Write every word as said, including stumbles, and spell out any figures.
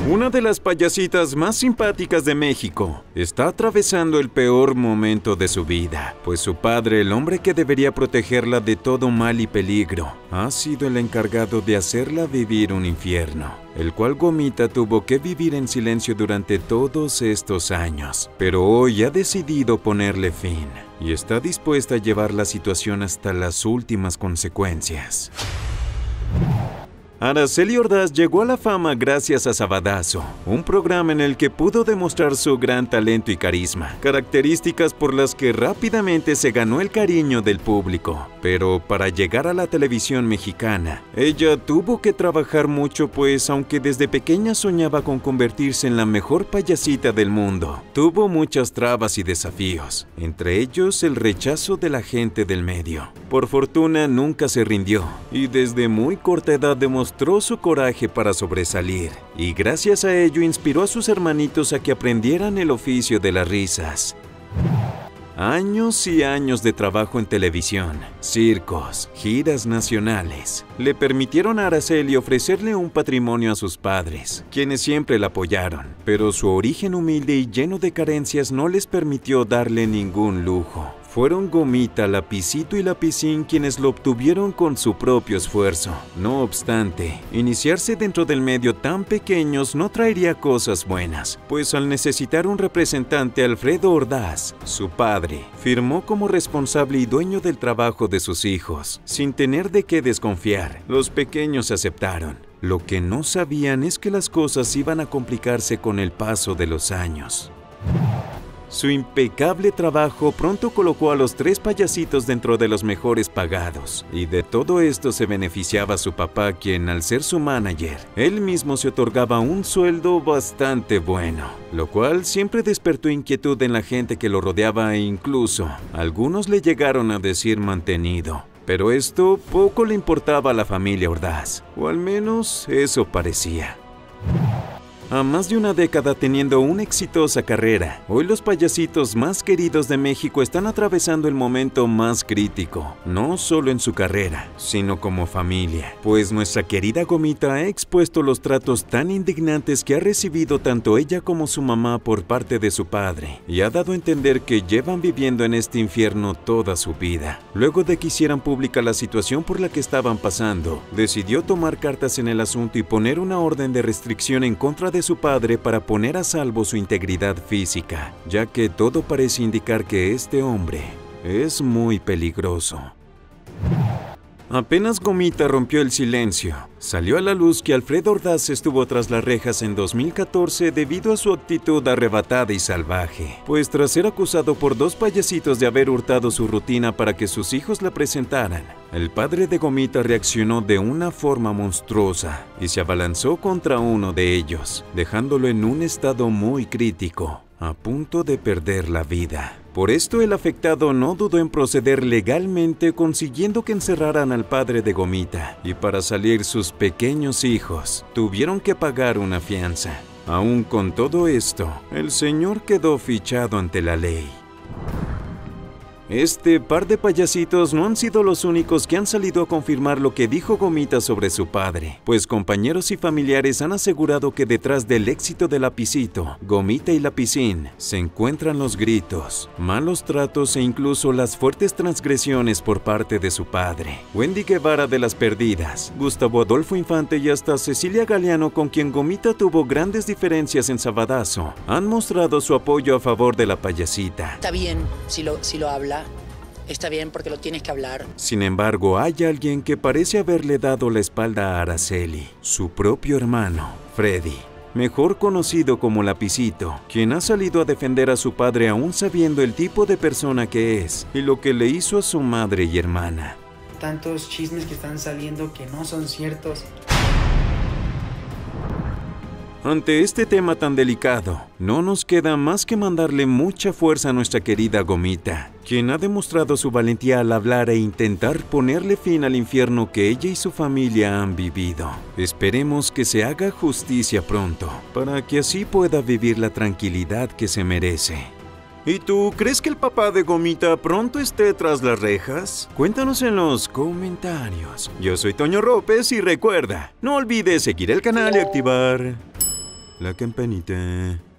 Una de las payasitas más simpáticas de México está atravesando el peor momento de su vida, pues su padre, el hombre que debería protegerla de todo mal y peligro, ha sido el encargado de hacerla vivir un infierno, el cual Gomita tuvo que vivir en silencio durante todos estos años, pero hoy ha decidido ponerle fin y está dispuesta a llevar la situación hasta las últimas consecuencias. Araceli Ordaz llegó a la fama gracias a Sabadazo, un programa en el que pudo demostrar su gran talento y carisma, características por las que rápidamente se ganó el cariño del público. Pero para llegar a la televisión mexicana, ella tuvo que trabajar mucho, pues aunque desde pequeña soñaba con convertirse en la mejor payasita del mundo, tuvo muchas trabas y desafíos, entre ellos el rechazo de la gente del medio. Por fortuna nunca se rindió, y desde muy corta edad demostró Mostró su coraje para sobresalir, y gracias a ello inspiró a sus hermanitos a que aprendieran el oficio de las risas. Años y años de trabajo en televisión, circos, giras nacionales, le permitieron a Araceli ofrecerle un patrimonio a sus padres, quienes siempre la apoyaron, pero su origen humilde y lleno de carencias no les permitió darle ningún lujo. Fueron Gomita, Lapicito y Lapicín quienes lo obtuvieron con su propio esfuerzo. No obstante, iniciarse dentro del medio tan pequeños no traería cosas buenas, pues al necesitar un representante, Alfredo Ordaz, su padre, firmó como responsable y dueño del trabajo de sus hijos. Sin tener de qué desconfiar, los pequeños aceptaron. Lo que no sabían es que las cosas iban a complicarse con el paso de los años. Su impecable trabajo pronto colocó a los tres payasitos dentro de los mejores pagados, y de todo esto se beneficiaba su papá, quien al ser su manager, él mismo se otorgaba un sueldo bastante bueno, lo cual siempre despertó inquietud en la gente que lo rodeaba e incluso algunos le llegaron a decir mantenido. Pero esto poco le importaba a la familia Ordaz, o al menos eso parecía. A más de una década teniendo una exitosa carrera, hoy los payasitos más queridos de México están atravesando el momento más crítico, no solo en su carrera, sino como familia, pues nuestra querida Gomita ha expuesto los tratos tan indignantes que ha recibido tanto ella como su mamá por parte de su padre, y ha dado a entender que llevan viviendo en este infierno toda su vida. Luego de que hicieran pública la situación por la que estaban pasando, decidió tomar cartas en el asunto y poner una orden de restricción en contra de su padre para poner a salvo su integridad física, ya que todo parece indicar que este hombre es muy peligroso. Apenas Gomita rompió el silencio, salió a la luz que Alfredo Ordaz estuvo tras las rejas en dos mil catorce debido a su actitud arrebatada y salvaje, pues tras ser acusado por dos payasitos de haber hurtado su rutina para que sus hijos la presentaran, el padre de Gomita reaccionó de una forma monstruosa y se abalanzó contra uno de ellos, dejándolo en un estado muy crítico, a punto de perder la vida. Por esto el afectado no dudó en proceder legalmente, consiguiendo que encerraran al padre de Gomita, y para salir sus pequeños hijos tuvieron que pagar una fianza. Aún con todo esto, el señor quedó fichado ante la ley. Este par de payasitos no han sido los únicos que han salido a confirmar lo que dijo Gomita sobre su padre, pues compañeros y familiares han asegurado que detrás del éxito de Lapicito, Gomita y Lapicín se encuentran los gritos, malos tratos e incluso las fuertes transgresiones por parte de su padre. Wendy Guevara de Las Perdidas, Gustavo Adolfo Infante y hasta Cecilia Galeano, con quien Gomita tuvo grandes diferencias en Sabadazo, han mostrado su apoyo a favor de la payasita. Está bien si lo, si lo habla. Está bien porque lo tienes que hablar. Sin embargo, hay alguien que parece haberle dado la espalda a Araceli, su propio hermano, Freddy, mejor conocido como Lapicito, quien ha salido a defender a su padre aún sabiendo el tipo de persona que es y lo que le hizo a su madre y hermana. Tantos chismes que están saliendo que no son ciertos. Ante este tema tan delicado, no nos queda más que mandarle mucha fuerza a nuestra querida Gomita, quien ha demostrado su valentía al hablar e intentar ponerle fin al infierno que ella y su familia han vivido. Esperemos que se haga justicia pronto, para que así pueda vivir la tranquilidad que se merece. ¿Y tú crees que el papá de Gomita pronto esté tras las rejas? Cuéntanos en los comentarios. Yo soy Toño Ropes y recuerda, no olvides seguir el canal y activar La campanita.